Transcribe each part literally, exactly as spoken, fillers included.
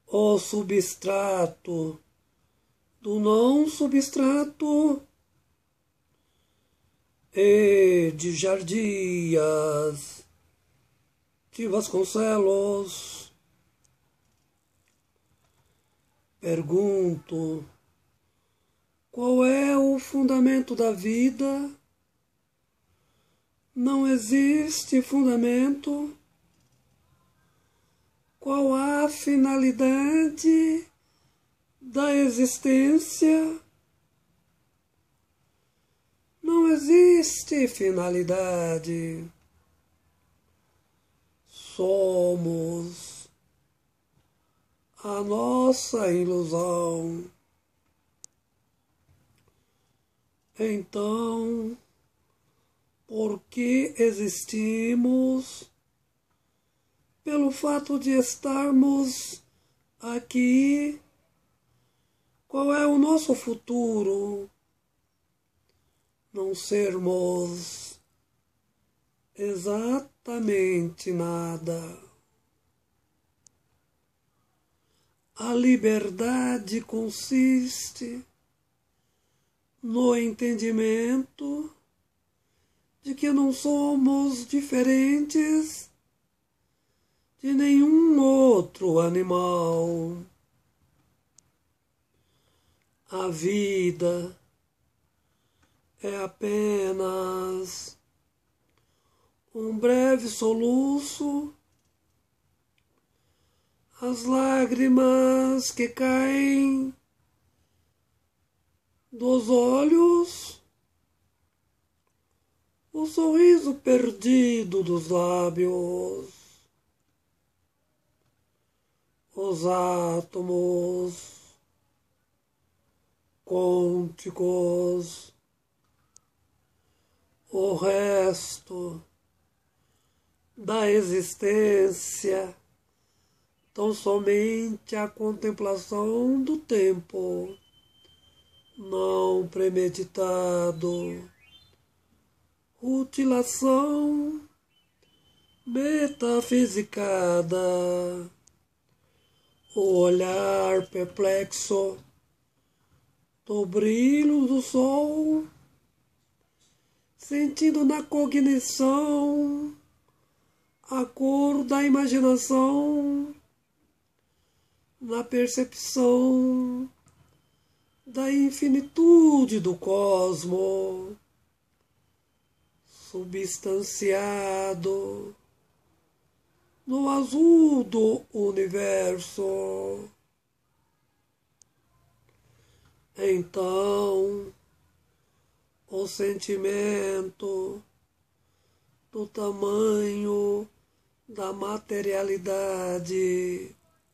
o substrato do não substrato e de Jardias de Vasconcelos. Pergunto: qual é o fundamento da vida? Não existe fundamento. Qual a finalidade da existência? Não existe finalidade. Somos a nossa ilusão. Então, por que existimos? Pelo fato de estarmos aqui. Qual é o nosso futuro? Não sermos exatamente nada. A liberdade consiste no entendimento de que não somos diferentes de nenhum outro animal. A vida é apenas um breve soluço, as lágrimas que caem dos olhos, o sorriso perdido dos lábios, os átomos quânticos, o resto da existência, tão somente a contemplação do tempo não premeditado, rutilação metafisicada, o olhar perplexo do brilho do sol, sentindo na cognição a cor da imaginação, na percepção da infinitude do cosmos, substanciado no azul do universo. Então, o sentimento do tamanho da materialidade,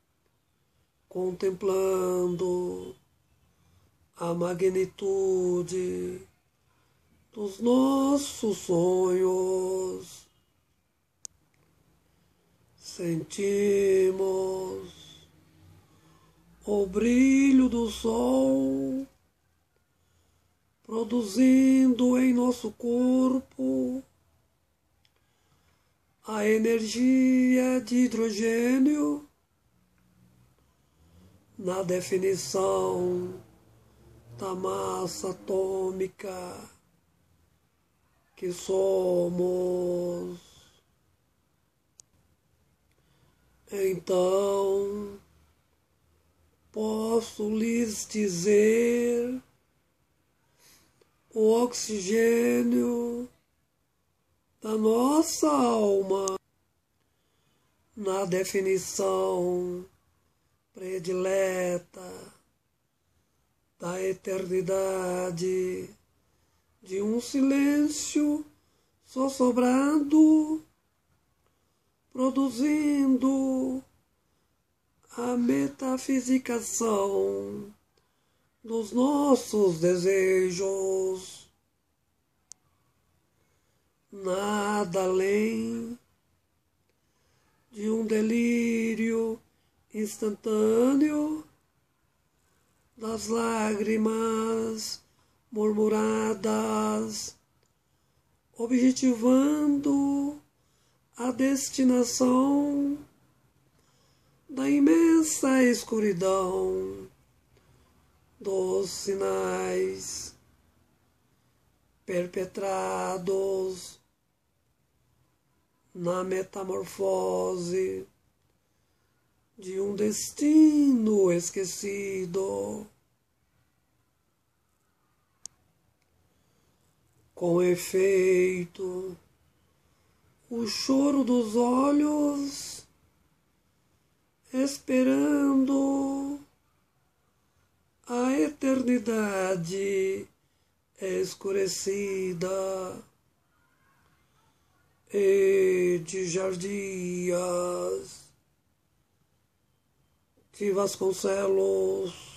contemplando a magnitude dos nossos sonhos, sentimos o brilho do sol produzindo em nosso corpo a energia de hidrogênio na definição da massa atômica que somos. Então, posso lhes dizer: o oxigênio da nossa alma, na definição predileta da eternidade, de um silêncio sossobrado, produzindo a metafisicação dos nossos desejos, nada além de um delírio instantâneo das lágrimas murmuradas, objetivando a destinação da imensa escuridão dos sinais perpetrados na metamorfose de um destino esquecido. Com efeito, o choro dos olhos, esperando a eternidade escurecida e de Jardias de Vasconcelos.